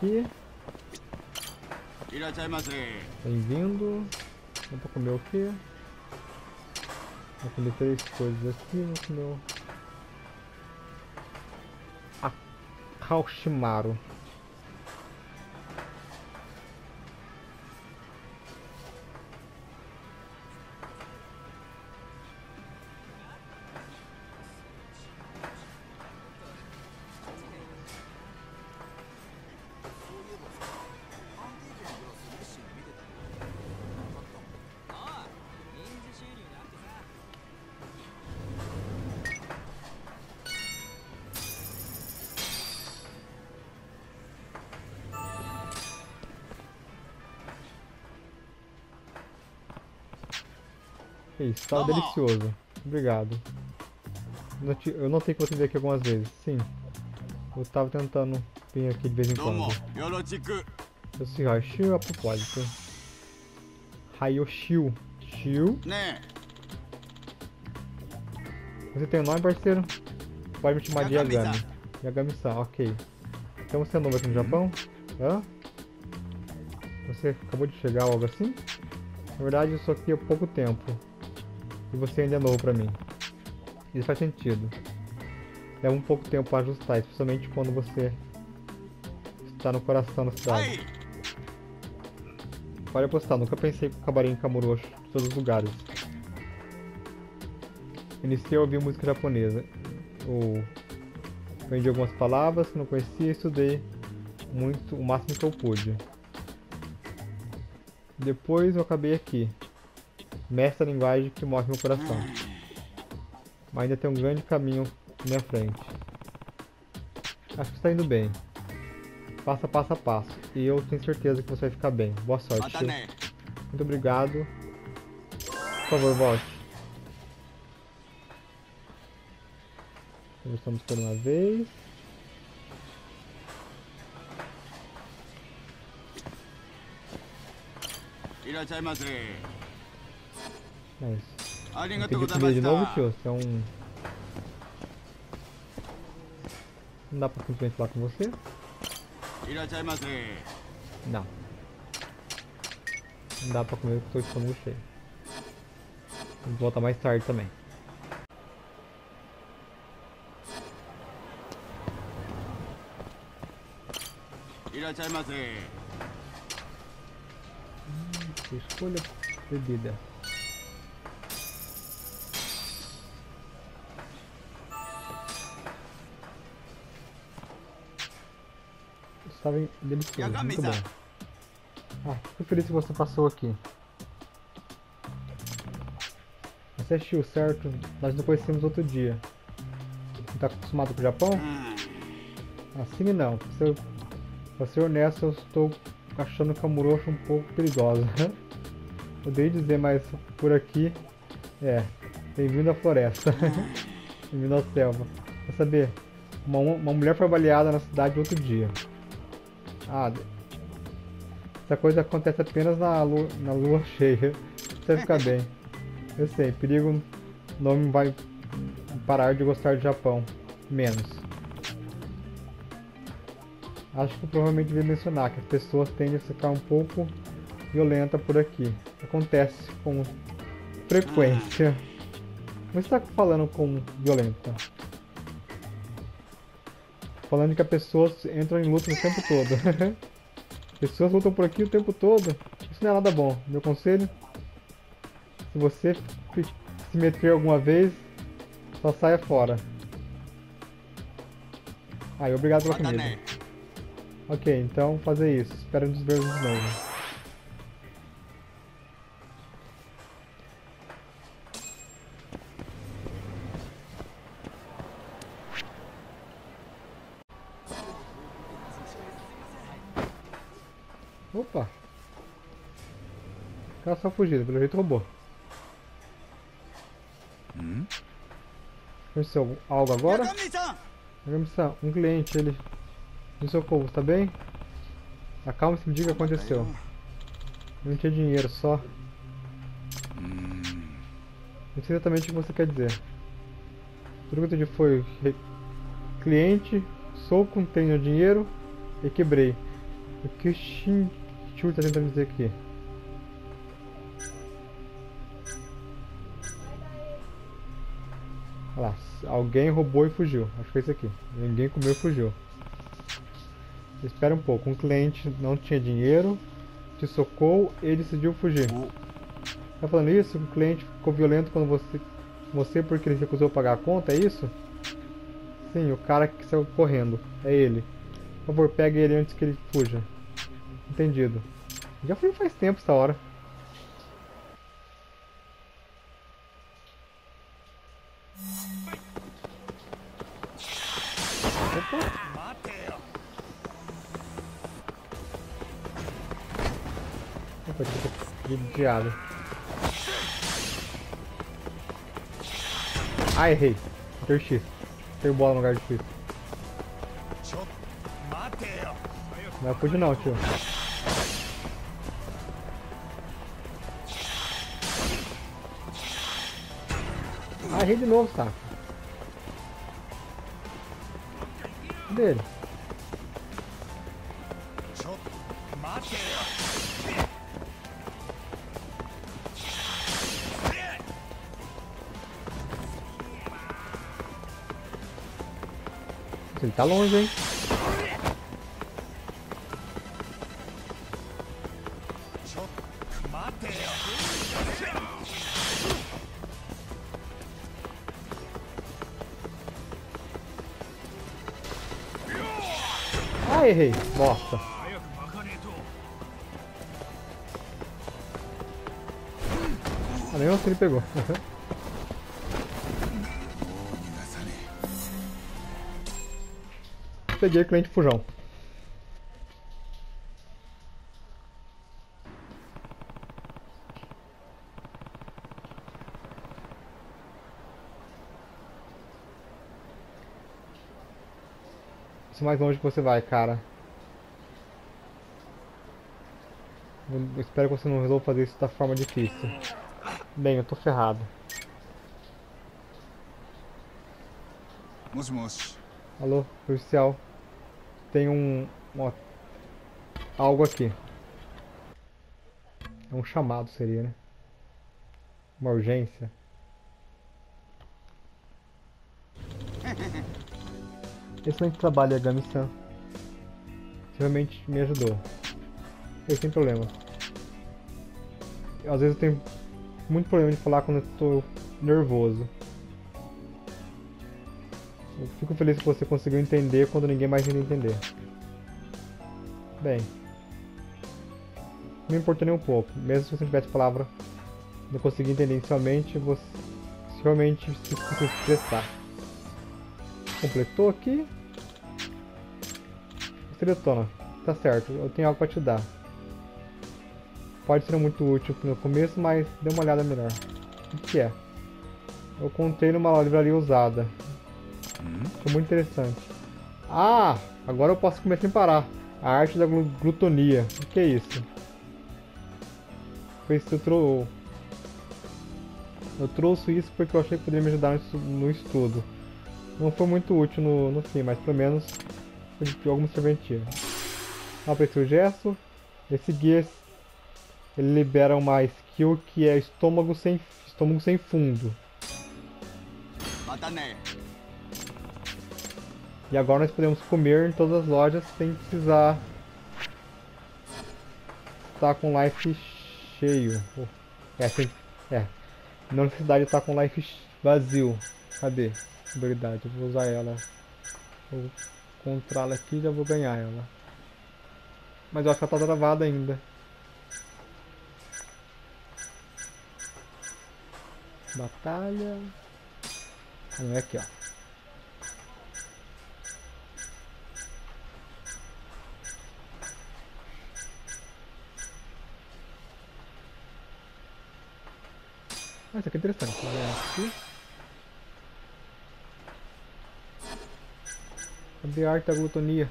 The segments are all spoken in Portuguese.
aqui. Bem-vindo. Dá pra comer o quê? Vou comer 3 coisas aqui. Vou comer o Haoshimaru. Isso, tá delicioso. Obrigado. Eu notei que você veio aqui algumas vezes. Sim. Eu tava tentando vir aqui de vez em quando. Esse Haoshiu a propósito. Hayoshiu. Shiu. Você tem um nome, parceiro? Pode me chamar de Yagami. Yagami-san, ok. Então você é novo aqui no Japão? Hã? Você acabou de chegar ou algo assim? Na verdade, eu sou aqui há pouco tempo. E você ainda é novo pra mim. Isso faz sentido. Leva um pouco tempo para ajustar, especialmente quando você está no coração da cidade. Pode apostar, nunca pensei que acabaria em Kamurocho, de todos os lugares. Iniciei a ouvir música japonesa. Aprendi algumas palavras que não conhecia e estudei muito, o máximo que eu pude. Depois eu acabei aqui. Mestre da linguagem que move meu coração. Mas ainda tem um grande caminho na minha frente. Acho que está indo bem. Faça passo a passo. E eu tenho certeza que você vai ficar bem. Boa sorte. Muito obrigado. Por favor, volte. Conversamos por uma vez. É isso. Pedir comida de novo, tio? Você é um... Não dá pra simplesmente falar com você? Não. Não dá pra comer porque eu estou estômago cheio. Vou voltar mais tarde também. Escolha bebida. Estava delicioso, muito bom. Fico feliz que você passou aqui. Você é Shio, certo? Nós nos conhecemos outro dia. Você está acostumado com o Japão? Assim não. Pra ser honesto, eu estou achando Kamurocho um pouco perigosa. Odeio dizer, mas por aqui... Bem-vindo à floresta. Bem-vindo à selva. Quer saber? Uma mulher foi baleada na cidade outro dia. Essa coisa acontece apenas na lua cheia. Você vai ficar bem. Eu sei, perigo não me vai parar de gostar do Japão. Menos. Acho que provavelmente devia mencionar que as pessoas tendem a ficar um pouco violentas por aqui. Acontece com frequência. Você está falando com violenta? Falando que as pessoas entram em luta o tempo todo. Pessoas lutam por aqui o tempo todo. Isso não é nada bom. Meu conselho: se você se meter alguma vez, só saia fora. Obrigado pela comida. Ok, então fazer isso. Espero nos ver de novo. Opa! O cara só fugiu, pelo jeito roubou. Aconteceu algo agora? Yagami-san, um cliente, ele... Me socorro, tá bem? Acalme-se e me diga o que aconteceu. Eu não tinha dinheiro, só... Não sei exatamente o que você quer dizer. Tudo que eu entendi foi... Cliente, soco, não tenho dinheiro e quebrei. O que o Shinchu tá tentando dizer aqui? Olha lá, alguém roubou e fugiu. Acho que foi isso aqui. Ninguém comeu e fugiu. Espera um pouco. Um cliente não tinha dinheiro, te socou e decidiu fugir. Tá falando isso? O cliente ficou violento quando você porque ele recusou pagar a conta, é isso? Sim, o cara que saiu correndo. É ele. Por favor, pegue ele antes que ele fuja. Entendido. Já fui faz tempo essa hora. Opa! Opa, desviado. Ah, errei. Ter X. Ter bola no lugar de X. Não é fugir não, tio. Ah, errei de novo, saco. Cadê ele? Ele tá longe, hein? Ah, errei. Bosta. Ah, nem assim ele pegou. Peguei o cliente fujão. Isso mais longe que você vai, cara. Eu espero que você não resolva fazer isso da forma difícil. Bem, eu tô ferrado. Alô, policial. Tem algo aqui. É um chamado, seria, né? Uma urgência. Excelente trabalho, Yagami-san. Você realmente me ajudou. E sem problema. Às vezes eu tenho muito problema de falar quando eu estou nervoso. Eu fico feliz que você conseguiu entender quando ninguém mais iria entender. Bem, não me importa nem um pouco. Mesmo se você não tivesse palavra, não conseguir entender inicialmente, você realmente se expressar. Completou aqui. Você detona. Tá certo, eu tenho algo para te dar. Pode ser muito útil no começo, mas dê uma olhada melhor. O que é? Eu contei numa livraria usada. Foi muito interessante. Ah! Agora eu posso comer sem parar. A arte da glutonia. O que é isso? Foi isso que eu trouxe isso porque eu achei que poderia me ajudar no estudo. Não foi muito útil no fim, mas pelo menos foi de alguma serventia. Aprecio o gesto. Esse guia ele libera uma skill que é estômago sem fundo. E agora nós podemos comer em todas as lojas sem precisar estar com life cheio. Não necessidade de estar com life vazio. Cadê? Verdade, eu vou usar ela. Vou encontrá-la aqui e já vou ganhar ela. Mas eu acho que ela tá travada ainda. Batalha. Ah, não é aqui, ó. Ah, isso aqui é interessante. Vou ganhar aqui. Cadê a arte da glutonia?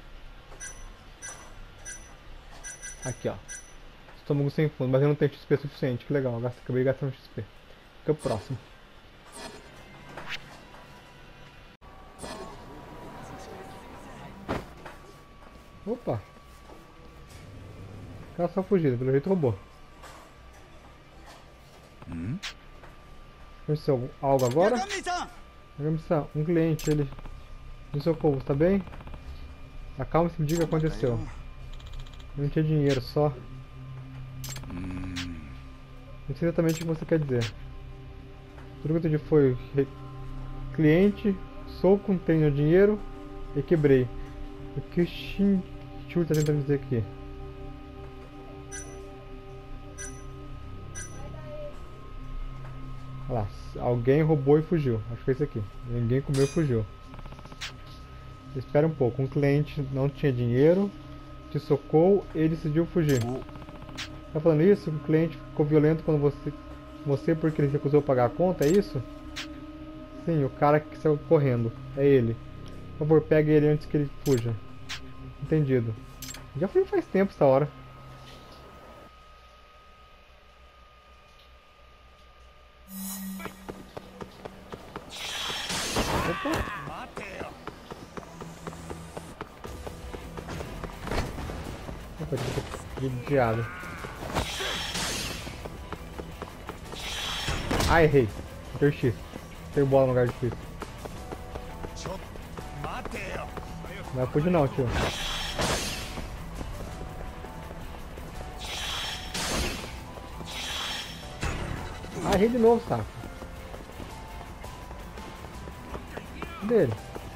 Aqui, ó. Estômago sem fundo, mas eu não tenho XP suficiente. Que legal, acabei gastando XP. Fica o próximo. Opa! Ela só fugida, pelo jeito roubou. Aconteceu algo agora? Yagami-san, um cliente, ele... Me socorro, tá bem? Acalme-se e me diga o que aconteceu. Eu não tinha dinheiro, só. Não sei exatamente o que você quer dizer. Tudo que eu entendi foi... Cliente, soco, não tenho dinheiro e quebrei. O que o Shinchu tá tentando dizer aqui? Olha lá, alguém roubou e fugiu. Acho que é isso aqui. Ninguém comeu e fugiu. Espera um pouco. Um cliente não tinha dinheiro, te socou e decidiu fugir. Tá falando isso? O cliente ficou violento quando você porque ele recusou pagar a conta, é isso? Sim, o cara que saiu correndo. É ele. Por favor, pegue ele antes que ele fuja. Entendido. Já fui faz tempo essa hora. Opa! Opa, desviado. Ah, errei. Deu X. Tem bola no lugar de X. Não vai fugir não, tio. Ah, errei de novo, saco. Cadê ele?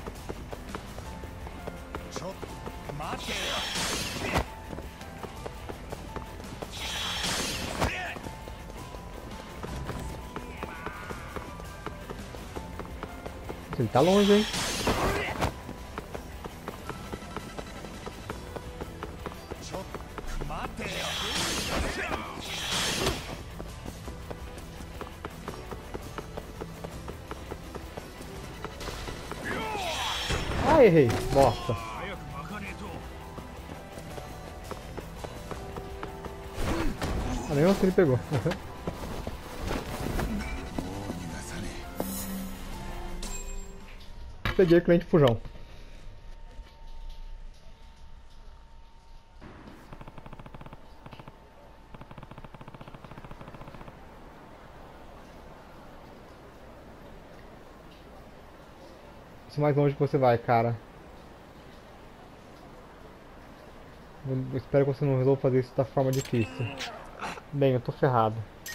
Ele tá longe, hein? Ah, errei. Bosta. Ah, nem assim ele pegou. Peguei o cliente fujão. Isso mais longe que você vai, cara. Eu espero que você não resolva fazer isso da forma difícil. Bem, eu tô ferrado.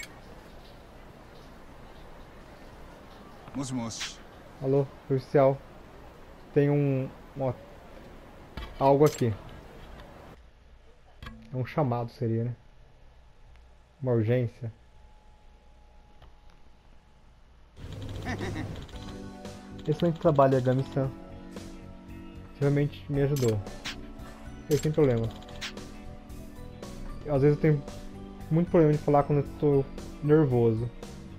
Alô, policial. Tem algo aqui. É um chamado, seria, né? Uma urgência. Excelente trabalho, Yagami-san. Você realmente me ajudou. Sem problema. Às vezes eu tenho muito problema de falar quando eu tô nervoso.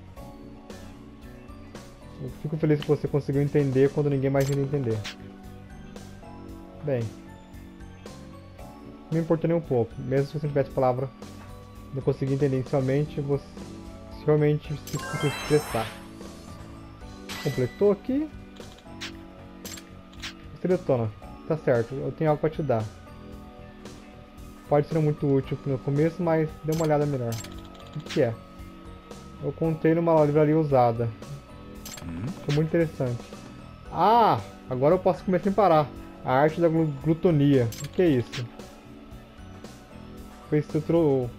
Eu fico feliz que você conseguiu entender quando ninguém mais iria entender. Bem, não me importa nem um pouco. Mesmo se você não tivesse palavra, não conseguir entender inicialmente, você realmente se expressar. Completou aqui. Você detona. Tá certo, eu tenho algo pra te dar. Pode ser muito útil no começo, mas dê uma olhada melhor. O que é? Eu contei numa livraria usada. Foi muito interessante. Ah! Agora eu posso comer sem parar. A arte da glutonia. O que é isso? Foi isso que eu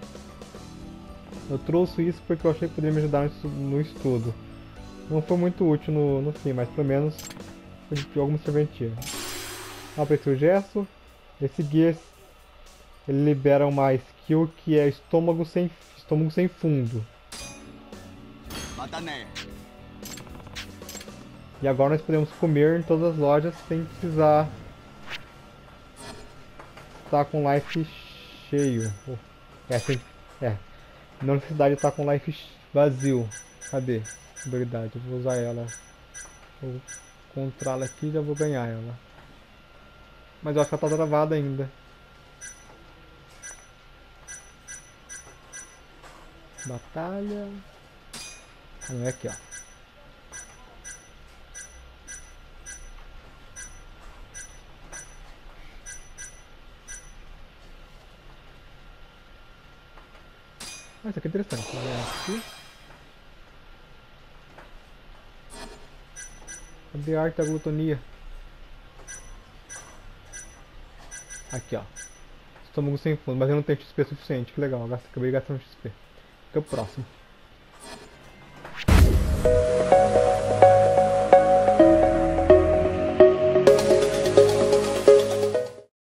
trouxe isso porque eu achei que poderia me ajudar no estudo. Não foi muito útil no fim, mas pelo menos foi de alguma serventia. Apreciei o gesto. Esse guia ele libera uma skill que é estômago sem fundo. E agora nós podemos comer em todas as lojas sem precisar estar com life cheio. Não necessidade de estar com life vazio. Cadê? Verdade, eu vou usar ela. Vou encontrá-la aqui e já vou ganhar ela. Mas eu acho que ela tá travada ainda. Batalha. Ah, não é aqui, ó. Ah, isso aqui é interessante. Vou ganhar aqui. Cadê a arte da glutonia? Aqui, ó. Estômago sem fundo, mas eu não tenho XP suficiente. Que legal, acabei gastando XP. Fica o próximo.